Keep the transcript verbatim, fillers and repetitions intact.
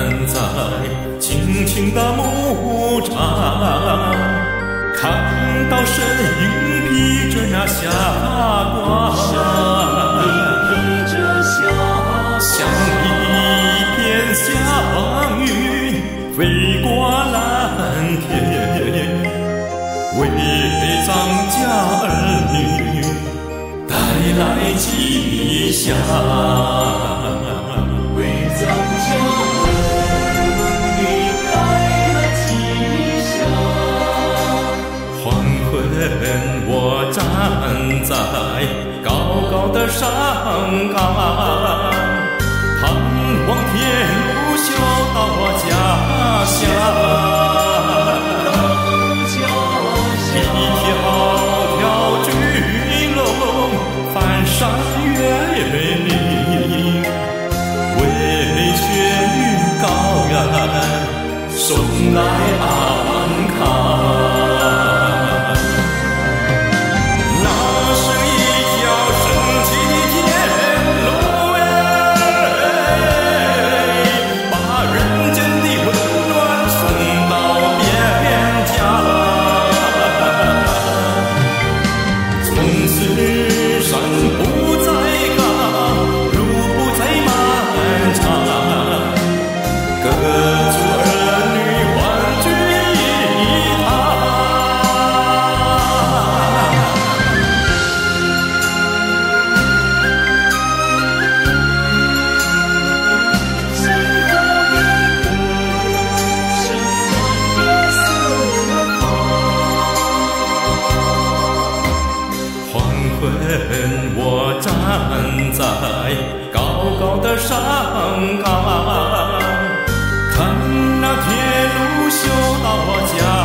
在青青的牧场，看到身影披着那霞光，像一片祥云飞过蓝天，为张家儿女带来吉祥， 为张家儿女带来吉祥。 黄昏，我站在高高的山岗，盼望铁路修到我家乡。一条条巨龙翻山越岭，为雪域高原送来安康。我站在高高的山岗，看那铁路修到我家。